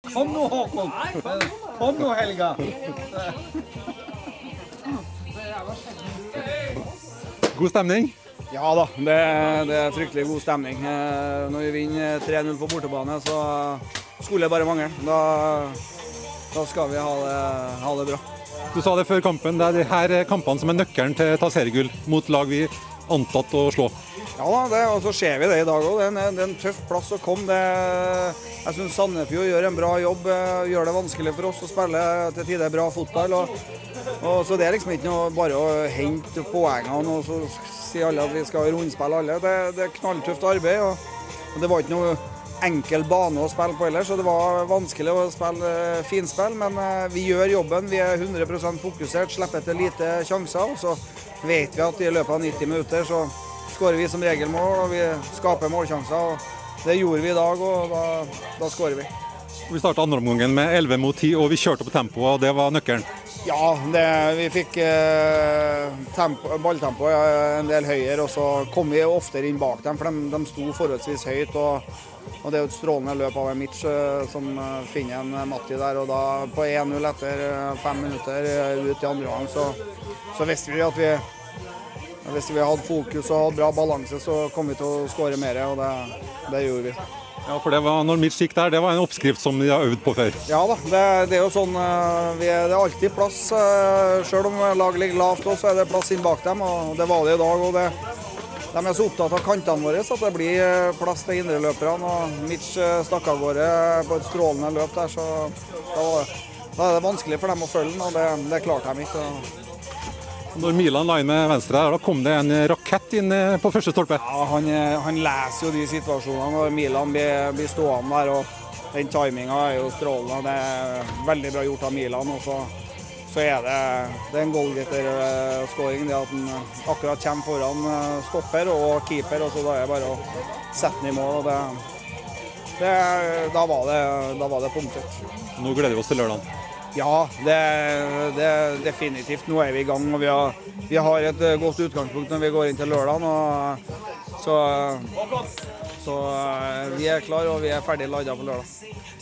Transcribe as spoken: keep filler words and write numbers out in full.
Kom nå, Håkon! Kom nå, Helga! God stemning? Ja da, det, det er fryktelig god stemning. Når vi vinner tre null på bortebane, så skulle det bare mangle. Da, da skal vi ha det, ha det bra. Du sa det før kampen, det er de her kampene som er nøkkelen til å ta seriegull mot lag vi antatt å slå. Ja da, det, og så ser vi det i dag også. Det er en, det er en tøff plass å komme. Det, jeg synes Sandefjord gjør en bra jobb, gjør det vanskelig for oss å spille til tider bra fotball. Og, og så det er liksom ikke noe bare å hente poengene og så sier alle at vi skal rundspille alle. Det, det er knalltøft arbeid, og, og det var ikke noe enkel bane å spille på ellers, så det var vanskelig å spille finspill, men vi gjør jobben. Vi er hundre prosent fokusert, slipper til lite sjanser, og så vet vi at i løpet av nitti minutter så skårer vi som regel mål, og vi skaper målsjanser, og det gjorde vi i dag, og da, da skårer vi. Vi startet andre omgangen med elleve mot ti, og vi kjørte på tempoet, og det var nøkkelen. Ja, det, vi fikk eh, tempo, balltempoet en del høyere, og så kom vi oftere inn bak dem, for de, de sto forholdsvis høyt, og, og det er jo et strålende løp av en Mitch eh, som finner en Matti der, og da på en null etter fem minutter ut i andre gang, så, så visste vi at vi, hvis vi hadde fokus og hadde bra balanse, så kom vi til å skåre mer, og det, det gjorde vi. Ja, for det var, når Mitch gikk der, det var en oppskrift som de har øvd på før. Ja da, det, det er jo sånn, vi er, det er alltid plass, selv om laget ligger lavt også, så er det plass inn bak dem, og det var det i dag, og det, de er så opptatt av kantene våre, så at det blir plass til indreløperne, og Mitch stakk av gårde på et strålende løp der, så da, var, da er det vanskelig for dem å følge den, og det, det klarte de ikke. Når Milan la inn med venstre, da kom det en rakett inn på første stolpe. Ja, han, han leser jo de situasjonene når Milan blir, blir stående der, og den timingen er jo strålende. Det er veldig bra gjort av Milan, og så, så er det, det er en goalgetter-skåring, det at han akkurat kommer foran stopper og keeper, og så da er det bare å sette den i mål, og det, det, da var det, da var det punktet. Nå gleder vi oss til lørdagen. Ja, det, det er definitivt. Nå er vi i gang, og vi har, vi har et godt utgangspunkt når vi går inn til lørdagen. Og, så, så vi er klare, og vi er ferdig ladet på lørdag.